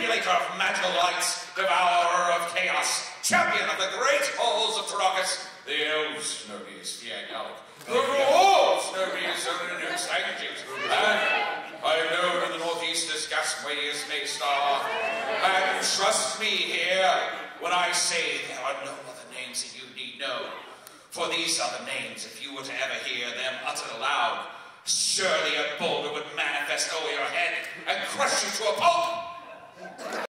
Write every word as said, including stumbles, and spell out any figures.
manipulator of magical lights, devourer of chaos, champion of the great halls of Tarakas. The elves know me as Fiangallic. The dwarves know me as Onan Sanctus. And I know in the northeast as Gasway is Maystar. And trust me here when I say there are no other names that you need know. For these are the names, if you were to ever hear them uttered aloud, surely a boulder would manifest over your head and crush you to a pulp.